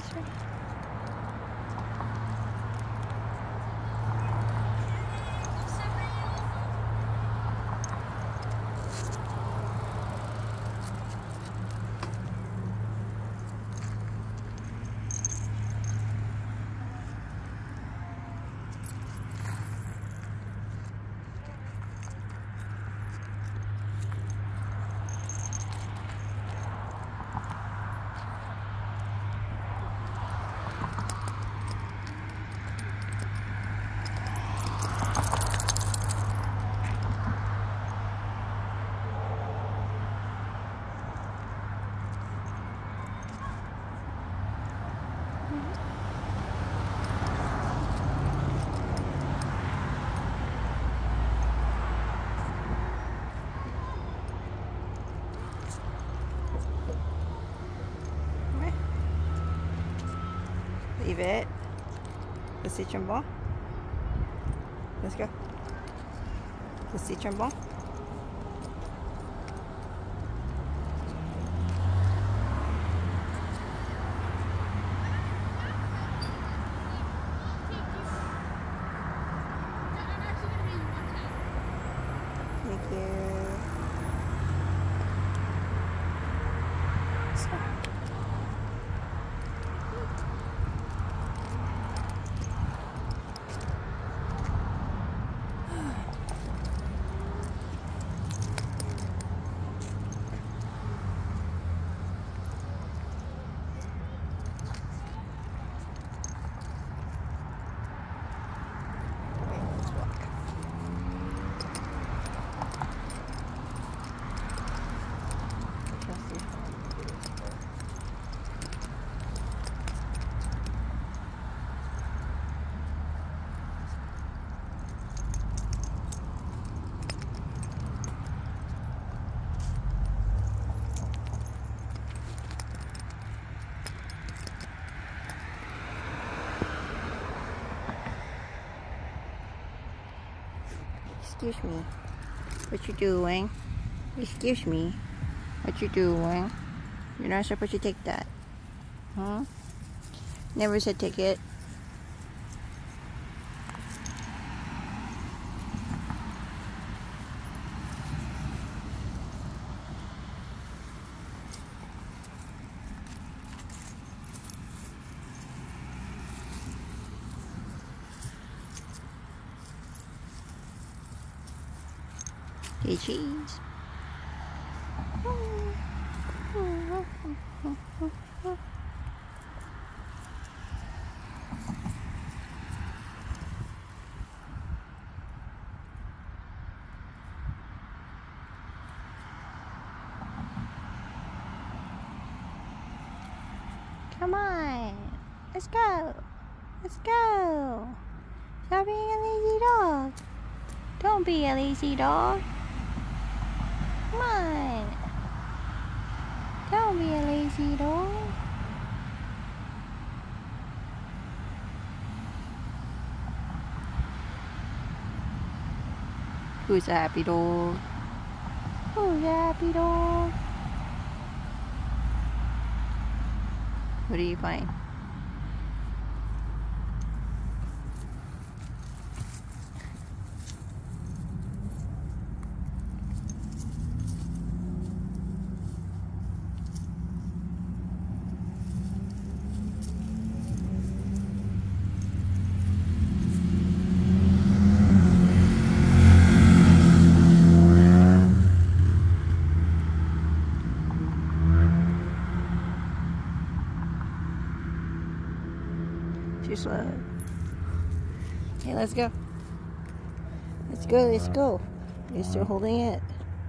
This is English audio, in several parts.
Sure. Yvette, c'est bon. Let's go. C'est bon. Thank you. So. Excuse me. What you doing? Excuse me. What you doing? You're not supposed to take that. Huh? Never said take it. Hey, cheese. Come on. Let's go. Let's go. Stop being a lazy dog. Don't be a lazy dog. Come on. Don't be a lazy dog. Who's a happy dog? Who's a happy dog? What do you find? Too slow. Okay, let's go. Let's go, let's go. You're still holding it.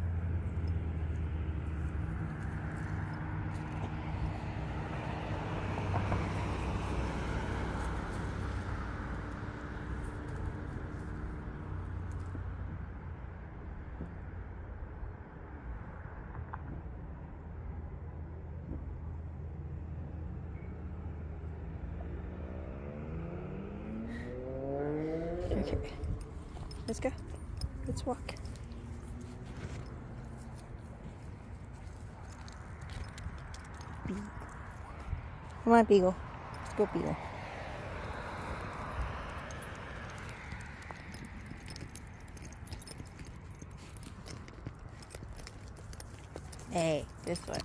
Okay, let's go. Let's walk. Come on, Beagle. Scorpio. Hey, this way.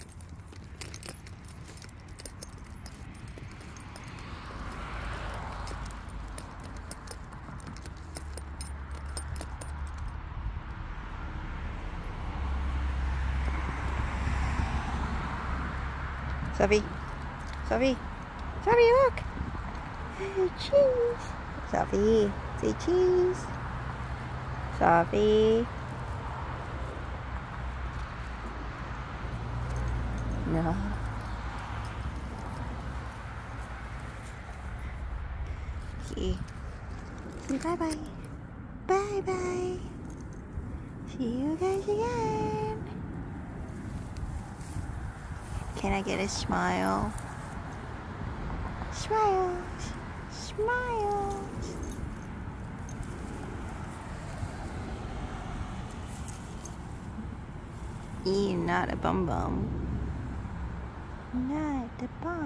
Sophie, Sophie, Sophie, look! Cheese! Sophie, say cheese! Sophie! No. Okay. Say bye-bye. Bye-bye. See you guys again. Can I get a smile? Smiles. Smiles. You're not a bum bum. Not a bum.